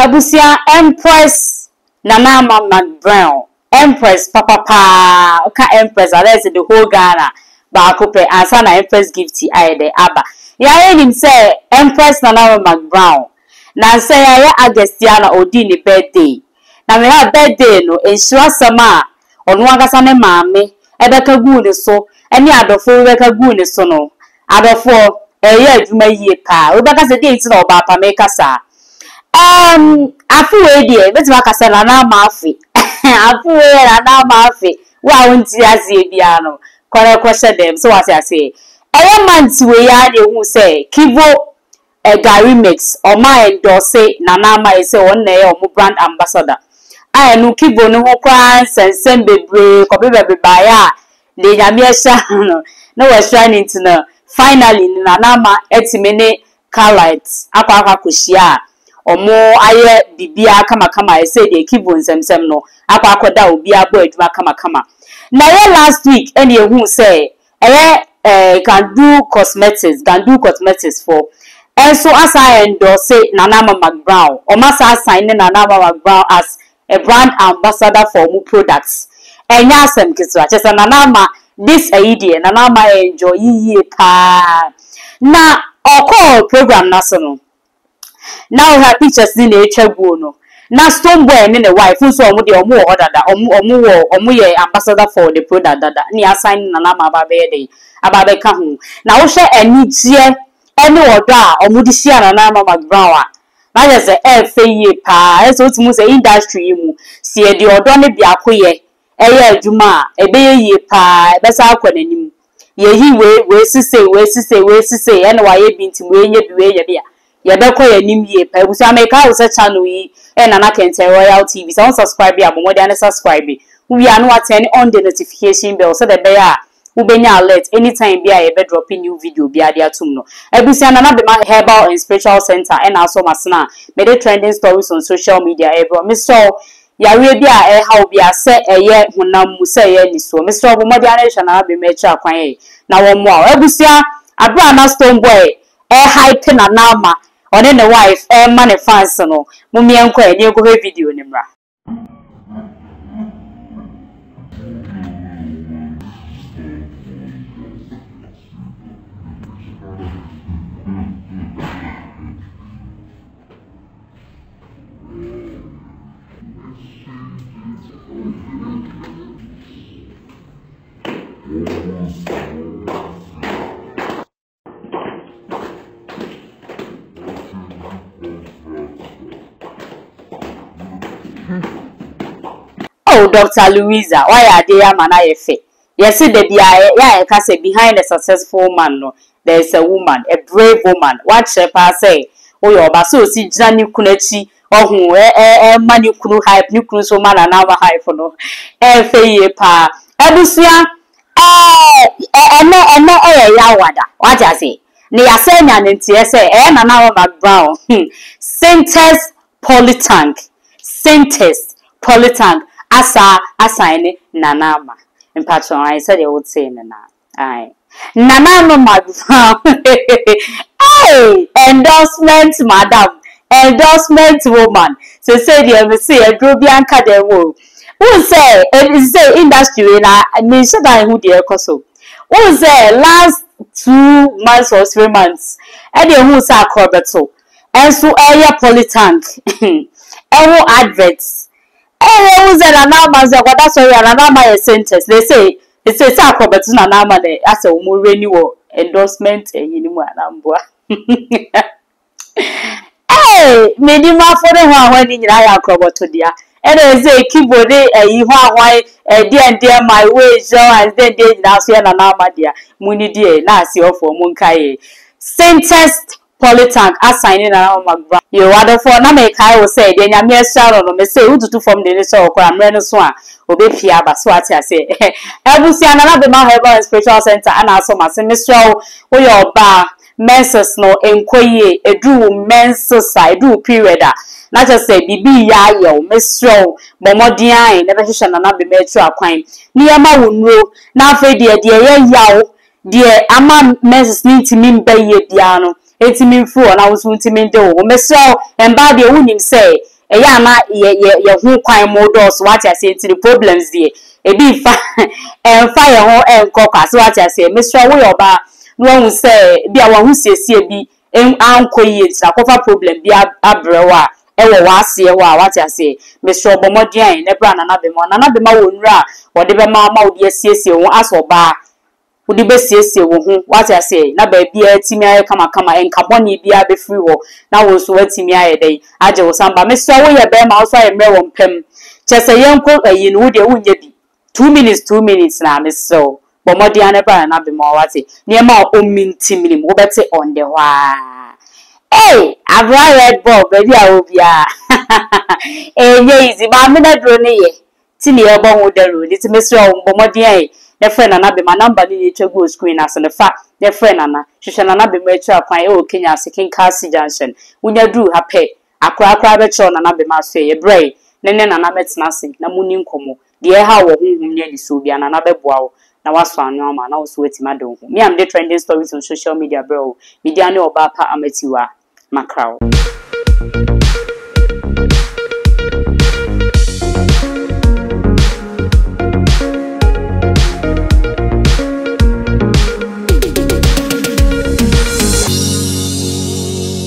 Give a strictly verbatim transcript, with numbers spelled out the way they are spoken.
Abusia Empress Nana Mama Brown. Empress Papa Pa. Oka Empress. Let's say the whole Ghana. Bakope answer na Empress gifty aye de aba. Ya him say Empress Nana Mama Brown. Na say ya Augustina odi ni birthday. Na me ha birthday no ensure sama onu agasa ne maame ebeka gu ne so eni adofo ebeka gu ne so no adofo eye adwuma yie pa obeka se date na oba pa me kasa um afu we die betima kasa na na maafi afu we na na maafi wa wonti azie bia no kore kwese dem so wase ase eye months we ya de hu say Kivo a Gary mix or my endorse na na ma ese won na ye o brand ambassador I no Kivo no ho kwan sensen bebre ko bebe baya le nyame sha no no we shining to no finally na na ma etimene Carlight akwa akwa koshia omo aye bibia kama kama ese de Kivo nsemsem no akwa akoda obi abo aduma kama kama na ye last week eni ehu say eh eh can do cosmetics can do cosmetics for and so as I endorse Nana Mama Brown or masa sign Nana Mama Brown as a brand ambassador for mu products and yasem kiswa just Nana Ma this idea Nana Ma enjoy ye pa na oko program national now her pictures in the chabu no na stone boy and the wife who saw the omu order that omu omu omu ye ambassador for the product that ni assign Nana Ma babe ababe ka hu na wo hwe ani tie eni oda omudi share Nana Mama Brown na je se e fe ye pa e so timu se industry mu si e de odo ne bia koye eye adwuma e be ye pa e be sa akwa nanim ye hi we we sise we sise we sise ene wa ye binti mu enye bi we ye bia ye be koye nim ye pa ebusa make house channel yi e Nana Kente Royal T V so subscribe ya mo de subscribe we are no attend on the notification bell so the be ya ubenya alert anytime bia ye be dropping new video bia dia tum no ebusia Nana be my herbal and spiritual center and also masna me the trending stories on social media ebro mister yawe bia e how bia se eye honam mu se ye ni so mister obo modi anation na be me cha kwan ye na wo mo ebusia abra na stone boy e hype na na ma one ne wife e ma ne fans no mu mi enko e ni ko video ni mra. Oh, Doctor Louisa, why are they a man I fe? Yes, the bia ya can say behind a successful man no, there is a woman, a brave woman. What shepa say? Oh, your baso si jani kunechi, oh who eh eh man you kunu hype, you kunu so man and our hype for no. Eh fe ye pa. Ebusia eh eh no eh no eh ya wada. What I say? Ni asenya nti say eh Nana Mama Brown. Saintest Polytank. Saintest Polytank. Asa assign Nana Ma. In patron, I said I would say Nana. Aye. Nana Mama Brown. Hey, endorsement, madam. Endorsement woman. So say the M C a Drubianka de wo. Who say it is say industry na me so that who the ekoso. Who say last two months or three months. E dey who say Akrobeto. And so area Polytank. Ewo adverts. Eh, who's an anama? That's why an anama sentence. They say, they say, Sakawa na anama. As a more renewal endorsement. Eh, you know, anambua. Eh, minima for the one when you are Akrobeto dear. And they say, Kivo de, eh, you are why, eh, dear and dear my way, so and then they now see an anama dear. Muni dear, nasi or for Munkai. Sentence. Polytank assigning Nana Mama Brown. You other for na make I will say then ya me share no me say who to from the so kwa mre so a obe pia ba so ati ase. Ebusia Nana be my herbal and spiritual center and also my semestral wo your ba menses no enkoye edu menses side do period a na just say bibi ya ye menstrual bomodian never hwehwe Nana be metro akwan. Ni ya ma wonro na afa de de ye yawo de ama menses ni ntimi mba ye bia no. Eti mi fu na wo so ntimi de wo me so emba de wonim say e ya na ye ye ye hu kwan mo do so what I say the problems there e bi fa en fa ye ho en kokwa so what I say mesra wo yoba no hu say bia wo hu siesie bi en ankoyi ntira kofa problem bi abrewa e wo wase wa what I say mesra obomodian ne bra na na be mo na na be ma wo nura wo de be ma ma wo de siesie wo aso ba wo de be siesie wo hu what I say na ba bia timi aye kama kama en carbon bia be free wo na wo so watimi aye dai age wo samba mesra wo ye be ma wo so aye mre wo mpem chese yenko ayi no wo de wo nya bi two minutes two minutes na mesra bomodian ne bra na be ma wate ne ma o mintimim wo bete on the wa hey I've red ball baby I will be ah eh easy ma me na dro ne ye ti ne e bon wo daro ni ti mesra wo bomodian ne friend na be my number ni twa go screen as ne fa ne friend na hwehwe na na be ma twa kwan e o Kenya Second Castle Junction unya dru hape akra akra be cho na na be ma so ye brey ne ne na na metena se na muni nkomo de ha wo honhum nya ni so bia na na be boa wo na waso anwa ma na wo so wetima do hu me am the trending stories on social media bro media ne oba pa amatiwa makraw